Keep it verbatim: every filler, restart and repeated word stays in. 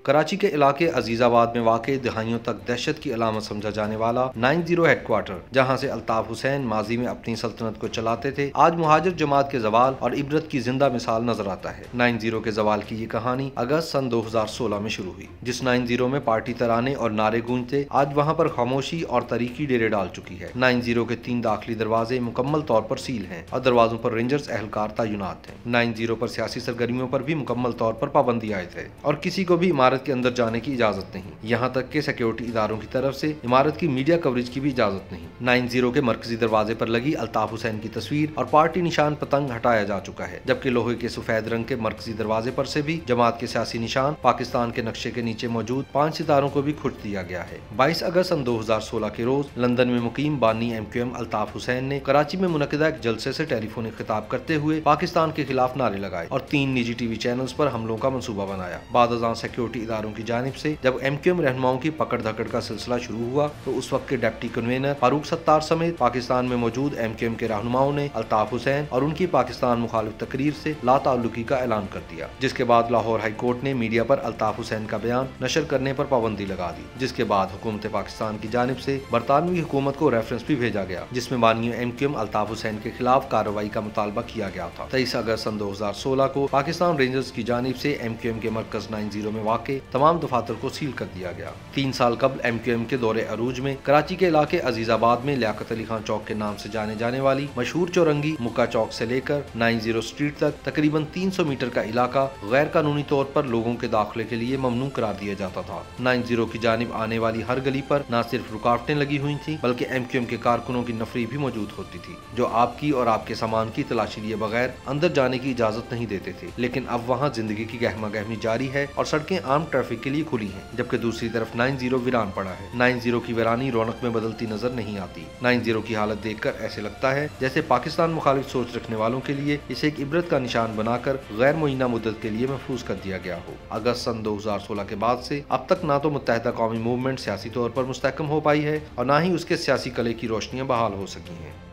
कराची के इलाके अजीजाबाद में वाक़ दहाइयों तक दहशत की अलामत समझा जाने वाला नाइन जीरो हेडक्वार्टर, जहाँ से अल्ताफ हुसैन माजी में अपनी सल्तनत को चलाते थे, आज मुहाजिर जमात के जवाल और इबरत की जिंदा मिसाल नजर आता है। नाइन जीरो के जवाल की ये कहानी अगस्त सन दो हजार सोलह में शुरू हुई। जिस नाइन जीरो में पार्टी तराने और नारे गूंजते, आज वहाँ पर खामोशी और तरीकी डेरे डाल चुकी है। नाइन जीरो के तीन दाखिली दरवाजे मुकम्मल तौर पर सील हैं और दरवाजों पर रेंजर्स एहलकार तैनात हैं। नाइन जीरो पर सियासी सरगर्मियों पर भी मुकम्मल तौर पर पाबंदी आयद है और किसी को भी इमारत के अंदर जाने की इजाजत नहीं। यहाँ तक के सिक्योरिटी इदारों की तरफ से इमारत की मीडिया कवरेज की भी इजाजत नहीं। नाइन जीरो के मरकजी दरवाजे पर लगी अल्ताफ हुसैन की तस्वीर और पार्टी निशान पतंग हटाया जा चुका है, जबकि लोहे के सफेद रंग के मरकजी दरवाजे पर से भी जमात के सियासी निशान पाकिस्तान के नक्शे के नीचे मौजूद पांच सितारों को भी खुर्च दिया गया है। बाईस अगस्त सन दो हजार सोलह के रोज लंदन में मुकीम बानी M Q M Altaf Hussain ने कराची में मुनक़िदा एक जलसे से टेलीफोनिक खिताब करते हुए पाकिस्तान के खिलाफ नारे लगाए और तीन निजी टीवी चैनल्स पर हमलों का मंसूबा बनाया। बाद अज़ां सिक्योरिटी इदारों की जानिब से जब एम क्यू एम रहनुमाओं की पकड़ धकड़ का सिलसिला शुरू हुआ तो उस वक्त के डिप्टी कन्वीनर फारूक सत्तार समेत पाकिस्तान में मौजूद एम क्यू एम के रहनुमाओं ने अल्ताफ हुसैन और उनकी पाकिस्तान मुखालिफ तकरीर से लाताल्लुकी का ऐलान कर दिया, जिसके बाद लाहौर हाई कोर्ट ने मीडिया पर अल्ताफ हुसैन का बयान नशर करने पर पाबंदी लगा दी, जिसके बाद हुकूमत पाकिस्तान की जानिब से बरतानवी हुकूमत को रेफरेंस भी भेजा गया, जिसमें बानी M Q M Altaf Hussain के खिलाफ कार्रवाई का मुतालबा किया गया था। तेईस अगस्त सन दो हजार सोलह को पाकिस्तान रेंजर्स की जानिब से एम क्यू एम के मरकज नाइन जीरो में वाक़े तमाम दफातर को सील कर दिया गया। तीन साल कबल एम क्यू एम के दौरे अरूज में कराची के इलाके अजीजाबाद में लियाकत अली खान चौक के नाम से जाने जाने वाली मशहूर चौरंगी मुक्का चौक से लेकर नाइन जीरो स्ट्रीट तक तकरीबन तीन सौ मीटर का इलाका गैर कानूनी तौर पर लोगों के दाखिले के लिए ममनू करार दिया जाता था। नाइन जीरो की जानिब आने वाली हर गली पर न सिर्फ रुकावटें लगी हुई थी, बल्कि एम क्यू एम के कारकुनों की नफरी भी मौजूद होती थी, जो आपकी और आपके सामान की तलाशी लिए बगैर अंदर जाने की इजाजत नहीं देते थे। लेकिन अब वहाँ जिंदगी की गहमा गहमी जारी है और सड़कें आम ट्रैफिक के लिए खुली हैं, जबकि दूसरी तरफ नाइन जीरो वीरान पड़ा है। नाइन जीरो की वीरानी रौनक में बदलती नजर नहीं आती। नाइन जीरो की हालत देखकर ऐसे लगता है जैसे पाकिस्तान मुखालिफ सोच रखने वालों के लिए इसे एक इबरत का निशान बनाकर गैर मुइन्ना मुद्दत के लिए महफूज कर दिया गया हो। अगस्त सन दो हजार सोलह के बाद से अब तक ना तो मुत्तहिदा कौमी मूवमेंट सियासी तौर पर मुस्तहकम हो पाई है और ना ही उसके सियासी कले की रोशनियां बहाल हो सकी हैं।